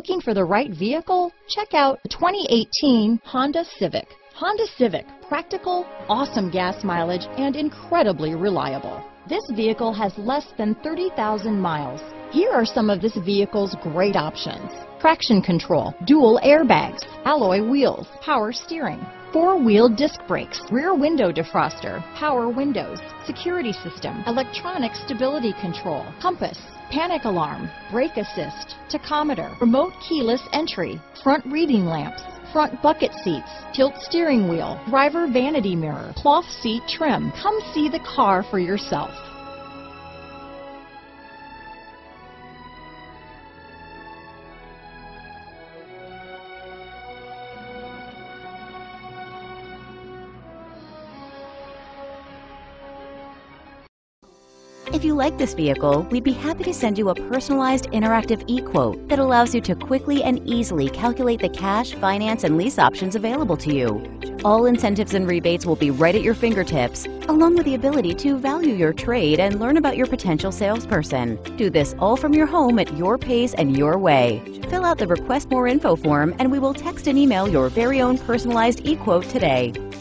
Looking for the right vehicle? Check out the 2018 Honda Civic. Honda Civic, practical, awesome gas mileage, and incredibly reliable. This vehicle has less than 30,000 miles. Here are some of this vehicle's great options: traction control, dual airbags, alloy wheels, power steering, four-wheel disc brakes, rear window defroster, power windows, security system, electronic stability control, compass, panic alarm, brake assist, tachometer, remote keyless entry, front reading lamps, front bucket seats, tilt steering wheel, driver vanity mirror, cloth seat trim. Come see the car for yourself. If you like this vehicle, we'd be happy to send you a personalized interactive e-quote that allows you to quickly and easily calculate the cash, finance, and lease options available to you. All incentives and rebates will be right at your fingertips, along with the ability to value your trade and learn about your potential salesperson. Do this all from your home at your pace and your way. Fill out the Request More Info form and we will text and email your very own personalized e-quote today.